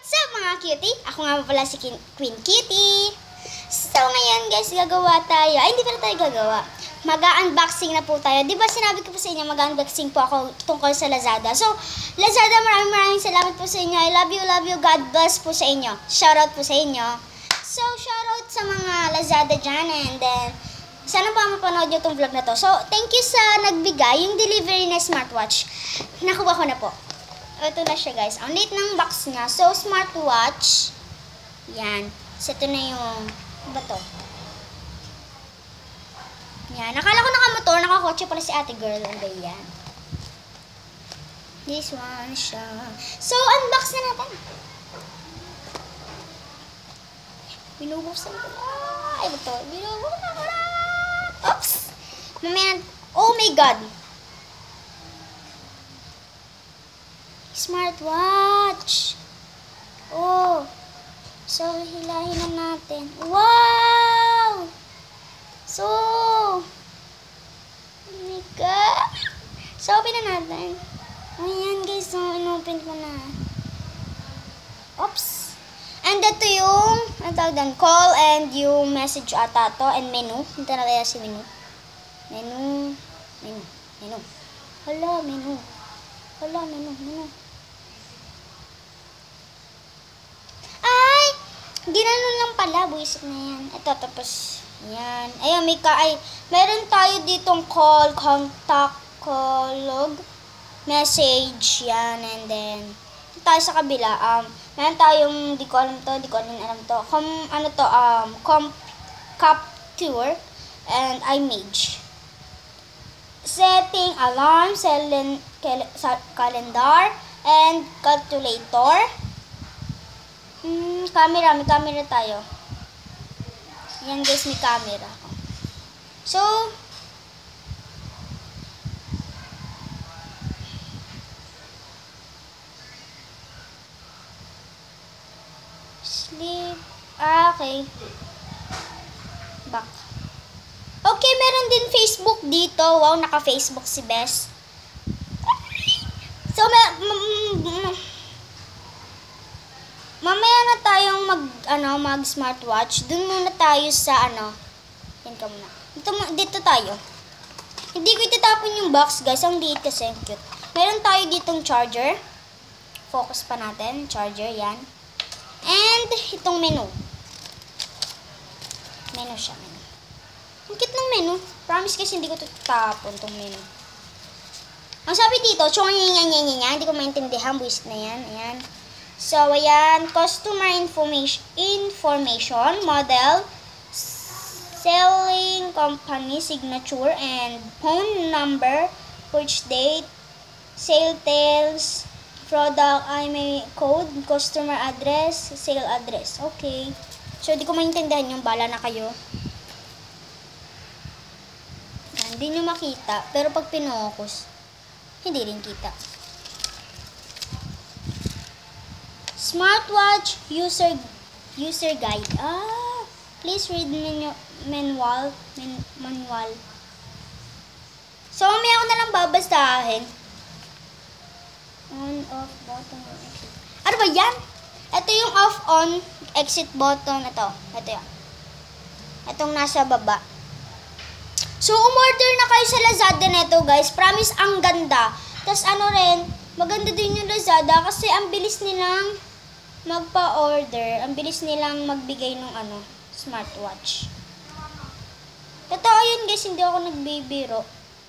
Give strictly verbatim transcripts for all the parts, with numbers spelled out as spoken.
What's up mga cutie? Ako nga pala si Queen Kitty. So ngayon guys, gagawa tayo. Ay, hindi pala tayo gagawa. Mag-unboxing na po tayo. Di ba sinabi ko po sa inyo, mag-unboxing po ako tungkol sa Lazada. So, Lazada, maraming maraming salamat po sa inyo. I love you, love you. God bless po sa inyo. Shoutout po sa inyo. So, shoutout sa mga Lazada dyan. And then, sana pa mapanood nyo itong vlog na to. So, thank you sa nagbigay yung delivery na smartwatch. Nakuha ko na po. Ito na siya guys. Ang liit ng box niya. So, smartwatch. Yan. So, ito na yung, ba to? Yan. Nakala ko nakamotor, nakakotse pala si ate girl. Ano ba yan? This one siya. So, unbox na natin. Binubuksan ko na. Ay, ba to? Binubuksan ko na. Oops! Mamaya, oh my God! Smartwatch! Oh! So, hilahin na natin. Wow! So, oh my God! So, open na natin. Ayan guys, so, inopen ko na. Oops! And ito yung, ano tawag doon, call and yung message ata to, and menu. Hinta na kaya si menu. Menu. Menu. Menu. Hala, menu. Hala, menu. Menu. Ay! Ginanon lang pala. Buisit na yan. Ito, tapos, yan. Ayan, may ka, ay, meron tayo ditong call, contact, call, message, yan, and then, tayo sa kabila, um, meron tayong, di ko alam to, di ko alam, alam to, com, ano to, um, com, capture, and image. Setting, alarm, selen, calendar, and calculator. Hmm, camera, may camera tayo. Yan guys, may camera. So, sleep. Ah, okay. Back. Okay, meron din Facebook dito. Wow, naka-Facebook si Bes. So, ma ma mamaya na tayong mag, ano, mag smartwatch. Dun muna tayo sa, ano, yan ka muna. Dito, dito tayo. Hindi ko itatapon yung box, guys. Ang liit kasi, ang cute. Meron tayo ditong charger. Focus pa natin. Charger, yan. And, itong menu. Menu siya, menu. Ang cute ng menu. Promise kasi hindi ko tutapon itong menu. Ang sabi dito, chong nga nga nga hindi ko maintindihan. Buwis na yan. Ayan. So, ayan. Customer information, information, model, selling company, signature, and phone number, purchase date, sale details, product, I M E I code, customer address, sale address. Okay. So, di ko maintindihan yung bala na kayo. Hindi nyo makita. Pero pag pinokus, hindi rin kita. Smartwatch user user guide. Ah, please read menu, manual. Men, manual. So, may ako na lang babasahin. On, off, button, exit. Ano ba yan? Ito yung off, on, exit button. Ito. Ito yan. Itong nasa baba. So, umorder na kayo sa Lazada neto, guys. Promise, ang ganda. Tapos, ano rin, maganda din yung Lazada kasi ang bilis nilang magpa-order. Ang bilis nilang magbigay ng ano, smartwatch. Totoo yun, guys. Hindi ako nagbibiro.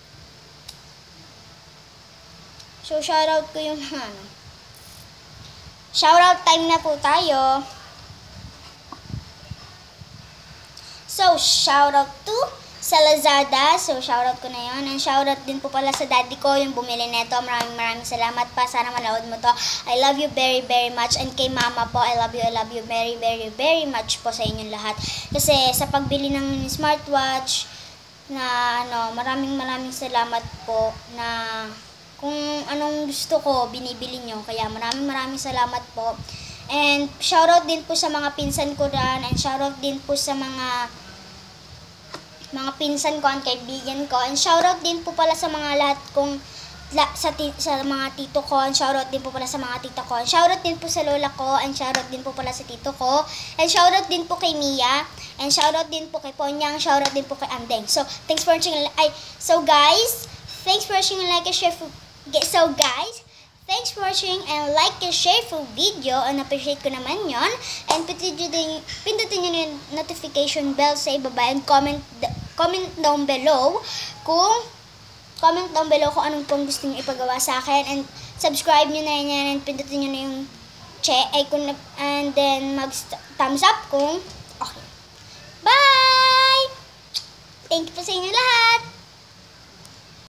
So, shoutout ko yung mga ano. Shoutout time na po tayo. So, shoutout to sa Lazada. So, shoutout ko na yun. And shoutout din po pala sa daddy ko, yung bumili neto. Maraming maraming salamat pa. Sana manood mo to. I love you very, very much. And kay mama po, I love you, I love you very, very, very much po sa inyong lahat. Kasi sa pagbili ng smartwatch, na ano, maraming maraming salamat po na kung anong gusto ko, binibili nyo. Kaya maraming maraming salamat po. And shoutout din po sa mga pinsan ko dyan. And shoutout din po sa mga mga pinsan ko, ang kaibigan ko. And shoutout din po pala sa mga lahat kong la, sa, ti, sa mga tito ko, and shoutout din po pala sa mga tita ko, and shoutout din po sa lola ko, and shoutout din po pala sa tito ko, and shoutout din po kay Mia, and shoutout din po kay Ponyang, shoutout din po kay Andeng. So, thanks for watching, ay, so guys, thanks for watching, like and share, for, so guys, thanks for watching and like and share for video, and appreciate ko naman yon. And pindutin nyo, pindutin nyo yung notification bell sa ibaba, and comment, comment down below kung comment down below kung anong pong gusto nyo ipagawa sa akin, and subscribe nyo na yan, and pindutin nyo na yung check, ay, kung, and then mag thumbs up kung okay. Bye! Thank you po sa inyo lahat!